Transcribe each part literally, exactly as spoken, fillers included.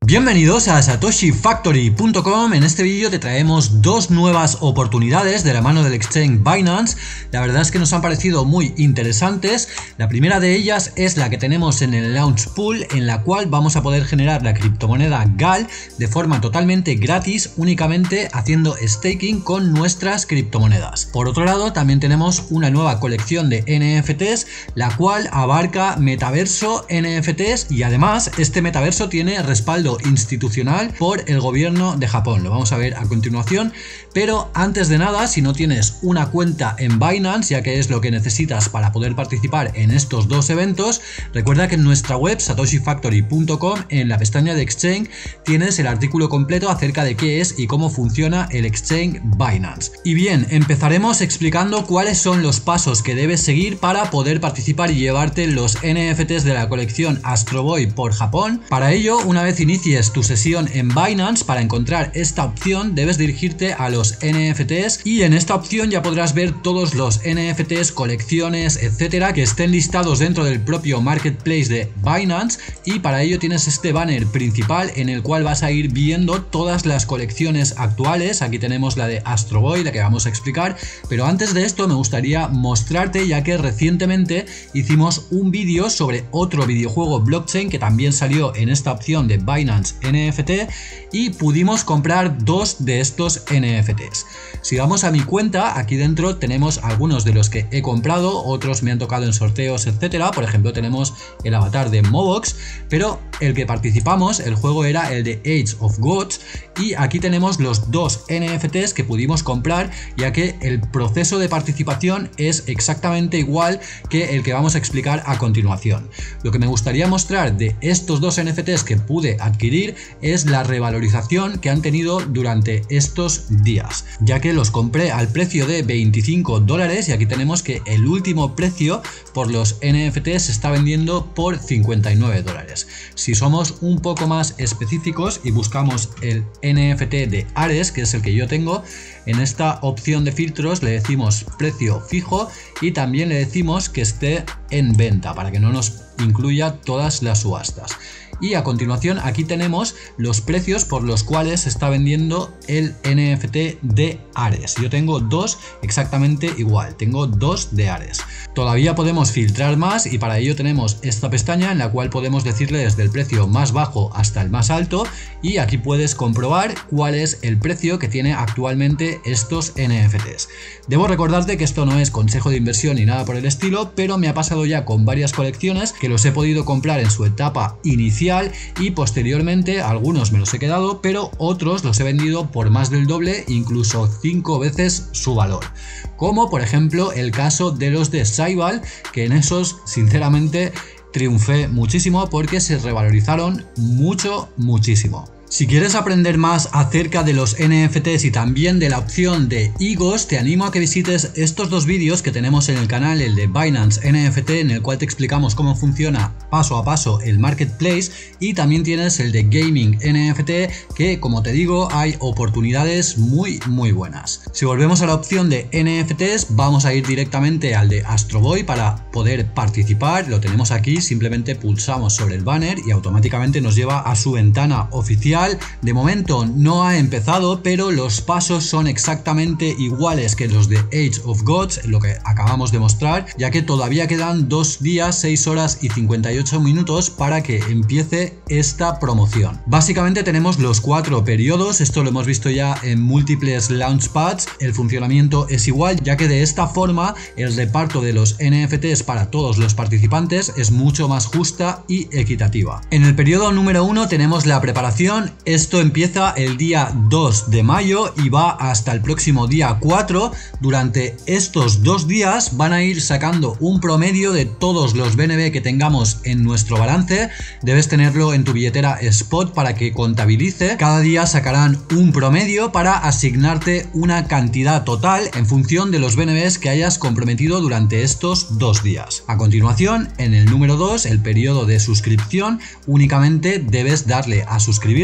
Bienvenidos a Satoshi Factory punto com. En este vídeo te traemos dos nuevas oportunidades de la mano del exchange Binance. La verdad es que nos han parecido muy interesantes. La primera de ellas es la que tenemos en el Launch Pool, en la cual vamos a poder generar la criptomoneda G A L de forma totalmente gratis, únicamente haciendo staking con nuestras criptomonedas. Por otro lado, también tenemos una nueva colección de N F Ts, la cual abarca metaverso, N F Ts, y además este metaverso tiene respaldo institucional por el gobierno de Japón. Lo vamos a ver a continuación, pero antes de nada, si no tienes una cuenta en Binance, ya que es lo que necesitas para poder participar en estos dos eventos, recuerda que en nuestra web Satoshi Factory punto com, en la pestaña de Exchange, tienes el artículo completo acerca de qué es y cómo funciona el exchange Binance. Y bien, empezaremos explicando cuáles son los pasos que debes seguir para poder participar y llevarte los N F Ts de la colección Astro Boy por Japón. Para ello, una vez inicies tu sesión en Binance, para encontrar esta opción debes dirigirte a los N F Ts, y en esta opción ya podrás ver todos los N F Ts, colecciones, etcétera, que estén listados dentro del propio marketplace de Binance. Y para ello tienes este banner principal en el cual vas a ir viendo todas las colecciones actuales. Aquí tenemos la de Astro Boy, la que vamos a explicar, pero antes de esto me gustaría mostrarte, ya que recientemente hicimos un vídeo sobre otro videojuego blockchain que también salió en esta opción de Binance N F T, y pudimos comprar dos de estos N F Ts. Si vamos a mi cuenta, aquí dentro tenemos algunos de los que he comprado, otros me han tocado en sorteos, etcétera. Por ejemplo, tenemos el avatar de Mobox, pero el que participamos, el juego era el de Age of Gods, y aquí tenemos los dos N F Ts que pudimos comprar, ya que el proceso de participación es exactamente igual que el que vamos a explicar a continuación. Lo que me gustaría mostrar de estos dos N F Ts que pude adquirir es la revalorización que han tenido durante estos días, ya que los compré al precio de veinticinco dólares, y aquí tenemos que el último precio por los N F Ts se está vendiendo por cincuenta y nueve dólares. Si somos un poco más específicos y buscamos el N F T de Ares, que es el que yo tengo, en esta opción de filtros le decimos precio fijo y también le decimos que esté en venta para que no nos incluya todas las subastas. Y a continuación aquí tenemos los precios por los cuales se está vendiendo el N F T de Ares. Yo tengo dos exactamente igual, tengo dos de Ares. Todavía podemos filtrar más, y para ello tenemos esta pestaña en la cual podemos decirle desde el precio más bajo hasta el más alto, y aquí puedes comprobar cuál es el precio que tiene actualmente estos N F Ts. Debo recordarte que esto no es consejo de inversión ni nada por el estilo, pero me ha pasado ya con varias colecciones que los he podido comprar en su etapa inicial, y posteriormente algunos me los he quedado, pero otros los he vendido por más del doble, incluso cinco veces su valor, como por ejemplo el caso de los de Saibal, que en esos sinceramente triunfé muchísimo porque se revalorizaron mucho, muchísimo. Si quieres aprender más acerca de los N F Ts y también de la opción de I G O S, te animo a que visites estos dos vídeos que tenemos en el canal, el de Binance N F T, en el cual te explicamos cómo funciona paso a paso el marketplace, y también tienes el de Gaming N F T, que como te digo hay oportunidades muy muy buenas. Si volvemos a la opción de N F Ts, vamos a ir directamente al de Astro Boy para poder participar. Lo tenemos aquí, simplemente pulsamos sobre el banner y automáticamente nos lleva a su ventana oficial. De momento no ha empezado, pero los pasos son exactamente iguales que los de Age of Gods, lo que acabamos de mostrar, ya que todavía quedan dos días, seis horas y cincuenta y ocho minutos para que empiece esta promoción. Básicamente tenemos los cuatro periodos, esto lo hemos visto ya en múltiples launchpads. El funcionamiento es igual, ya que de esta forma el reparto de los N F Ts para todos los participantes es mucho más justa y equitativa. En el periodo número uno tenemos la preparación. Esto empieza el día dos de mayo y va hasta el próximo día cuatro. Durante estos dos días van a ir sacando un promedio de todos los B N B que tengamos en nuestro balance. Debes tenerlo en tu billetera Spot para que contabilice. Cada día sacarán un promedio para asignarte una cantidad total en función de los B N Bs que hayas comprometido durante estos dos días. A continuación, en el número dos, el periodo de suscripción, únicamente debes darle a suscribirte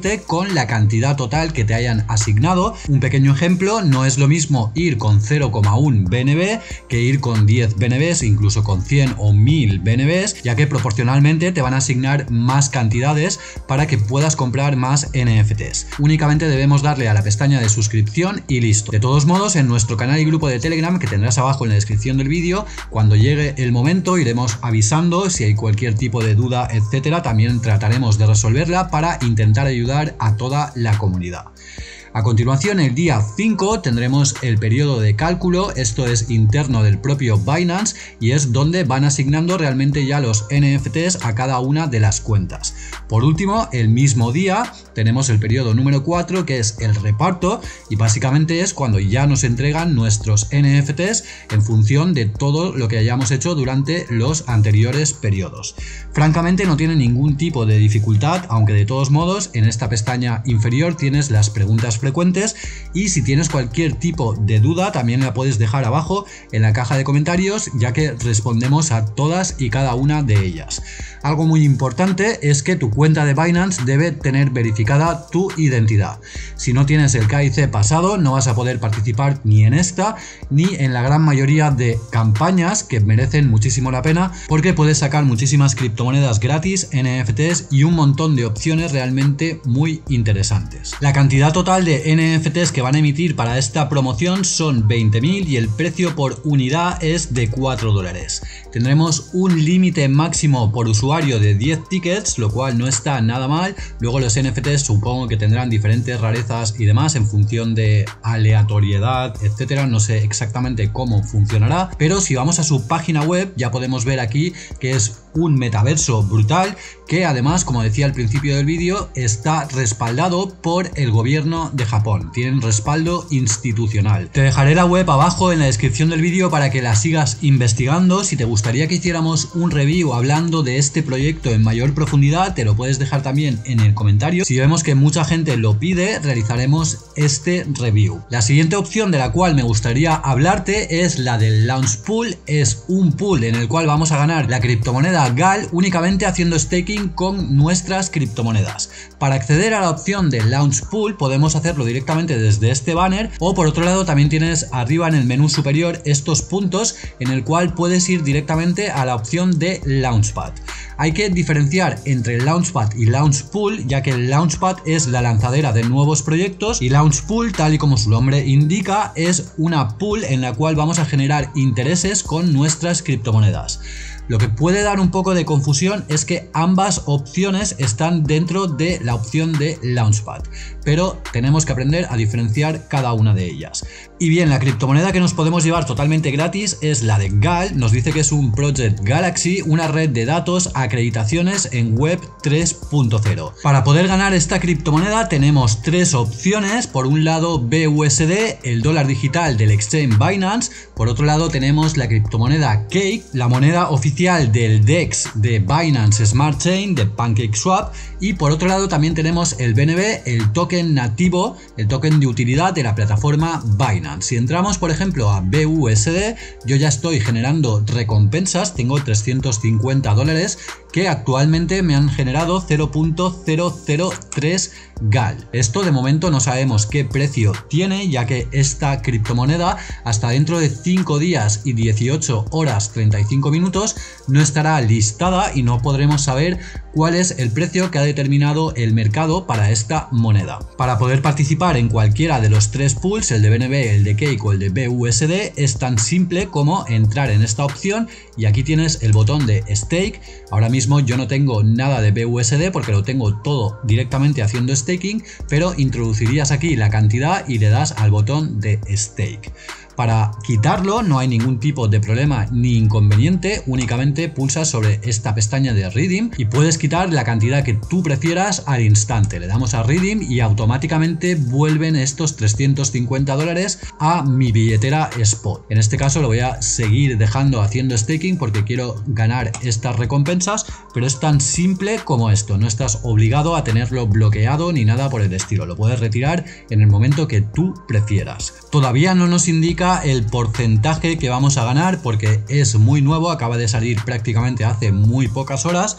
irte con la cantidad total que te hayan asignado. Un pequeño ejemplo, no es lo mismo ir con cero coma uno B N B que ir con diez B N Bs, incluso con cien o mil B N Bs, ya que proporcionalmente te van a asignar más cantidades para que puedas comprar más N F Ts. Únicamente debemos darle a la pestaña de suscripción y listo. De todos modos, en nuestro canal y grupo de Telegram, que tendrás abajo en la descripción del vídeo, cuando llegue el momento iremos avisando si hay cualquier tipo de duda, etcétera. También trataremos de resolverla para intentar ayudar a toda la comunidad. A continuación, el día cinco tendremos el periodo de cálculo. Esto es interno del propio Binance y es donde van asignando realmente ya los N F Ts a cada una de las cuentas. Por último, el mismo día tenemos el periodo número cuatro, que es el reparto, y básicamente es cuando ya nos entregan nuestros N F Ts en función de todo lo que hayamos hecho durante los anteriores periodos. Francamente no tiene ningún tipo de dificultad, aunque de todos modos en esta pestaña inferior tienes las preguntas frecuentes, y si tienes cualquier tipo de duda también la puedes dejar abajo en la caja de comentarios, ya que respondemos a todas y cada una de ellas. Algo muy importante es que tu cuenta de Binance debe tener verificada tu identidad. Si no tienes el K I C pasado, no vas a poder participar ni en esta ni en la gran mayoría de campañas que merecen muchísimo la pena, porque puedes sacar muchísimas criptomonedas gratis, N F Ts y un montón de opciones realmente muy interesantes. La cantidad total de N F Ts que van a emitir para esta promoción son veinte mil y el precio por unidad es de cuatro dólares. Tendremos un límite máximo por usuario de diez tickets, lo cual no está nada mal. Luego los N F Ts supongo que tendrán diferentes rarezas y demás en función de aleatoriedad, etcétera. No sé exactamente cómo funcionará, pero si vamos a su página web ya podemos ver aquí que es un metaverso brutal, que además, como decía al principio del vídeo, está respaldado por el gobierno de Japón. Tienen respaldo institucional. Te dejaré la web abajo en la descripción del vídeo para que la sigas investigando. Si te gustaría que hiciéramos un review hablando de este proyecto en mayor profundidad, te lo puedes dejar también en el comentario. Si vemos que mucha gente lo pide, realizaremos este review. La siguiente opción de la cual me gustaría hablarte es la del Launch Pool. Es un pool en el cual vamos a ganar la criptomoneda G A L únicamente haciendo staking con nuestras criptomonedas. Para acceder a la opción de Launch Pool podemos hacerlo directamente desde este banner, o por otro lado también tienes arriba en el menú superior estos puntos en el cual puedes ir directamente a la opción de Launchpad. Hay que diferenciar entre Launchpad y Launch Pool, ya que el Launchpad es la lanzadera de nuevos proyectos y Launch Pool, tal y como su nombre indica, es una pool en la cual vamos a generar intereses con nuestras criptomonedas. Lo que puede dar un poco de confusión es que ambas opciones están dentro de la opción de Launchpad, pero tenemos que aprender a diferenciar cada una de ellas. Y bien, la criptomoneda que nos podemos llevar totalmente gratis es la de G A L. Nos dice que es un Project Galaxy, una red de datos, acreditaciones en web tres punto cero. Para poder ganar esta criptomoneda tenemos tres opciones. Por un lado B U S D, el dólar digital del exchange Binance. Por otro lado tenemos la criptomoneda Cake, la moneda oficial del D E X de Binance Smart Chain de PancakeSwap. Y por otro lado también tenemos el B N B, el token nativo, el token de utilidad de la plataforma Binance. Si entramos por ejemplo a B U S D, yo ya estoy generando recompensas, tengo trescientos cincuenta dólares que actualmente me han generado cero punto cero cero tres G A L. Esto de momento no sabemos qué precio tiene, ya que esta criptomoneda hasta dentro de cinco días y dieciocho horas treinta y cinco minutos no estará listada y no podremos saber cuál es el precio que ha determinado el mercado para esta moneda. Para poder participar en cualquiera de los tres pools, el de B N B, el de Cake o el de B U S D, es tan simple como entrar en esta opción y aquí tienes el botón de Stake. Ahora mismo yo no tengo nada de B U S D porque lo tengo todo directamente haciendo staking, pero introducirías aquí la cantidad y le das al botón de Stake. Para quitarlo no hay ningún tipo de problema ni inconveniente, únicamente pulsas sobre esta pestaña de Redeem y puedes quitar la cantidad que tú prefieras al instante. Le damos a Redeem y automáticamente vuelven estos trescientos cincuenta dólares a mi billetera Spot. En este caso lo voy a seguir dejando haciendo staking porque quiero ganar estas recompensas, pero es tan simple como esto, no estás obligado a tenerlo bloqueado ni nada por el estilo, lo puedes retirar en el momento que tú prefieras. Todavía no nos indica el porcentaje que vamos a ganar porque es muy nuevo, acaba de salir prácticamente hace muy pocas horas,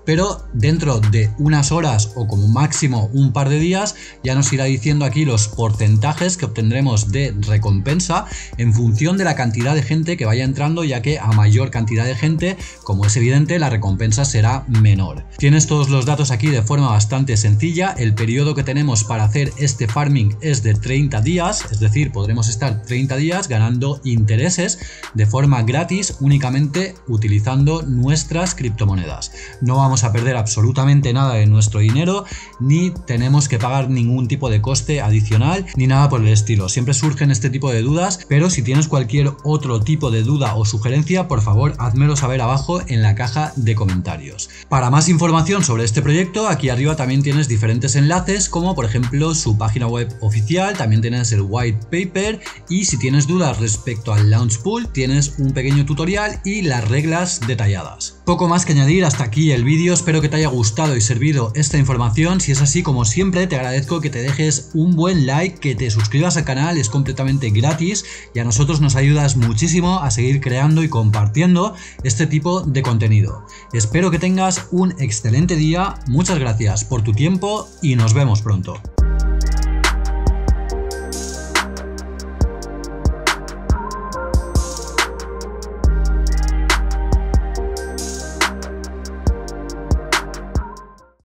pero dentro de unas horas o como máximo un par de días ya nos irá diciendo aquí los porcentajes que obtendremos de recompensa en función de la cantidad de gente que vaya entrando, ya que a mayor cantidad de gente, como es evidente, la recompensa será menor. Tienes todos los datos aquí de forma bastante sencilla. El periodo que tenemos para hacer este farming es de treinta días, es decir, podremos estar treinta días ganando intereses de forma gratis únicamente utilizando nuestras criptomonedas. No vamos a perder absolutamente nada de nuestro dinero, ni tenemos que pagar ningún tipo de coste adicional ni nada por el estilo. Siempre surgen este tipo de dudas, pero si tienes cualquier otro tipo de duda o sugerencia, por favor házmelo saber abajo en la caja de comentarios. Para más información sobre este proyecto, aquí arriba también tienes diferentes enlaces, como por ejemplo su página web oficial, también tienes el white paper, y si tienes dudas respecto al launch pool tienes un pequeño tutorial y las reglas detalladas. Poco más que añadir, hasta aquí el vídeo. Espero que te haya gustado y servido esta información. Si es así, como siempre, te agradezco que te dejes un buen like, que te suscribas al canal, es completamente gratis y a nosotros nos ayudas muchísimo a seguir creando y compartiendo este tipo de contenido. Espero que tengas un excelente día, muchas gracias por tu tiempo y nos vemos pronto.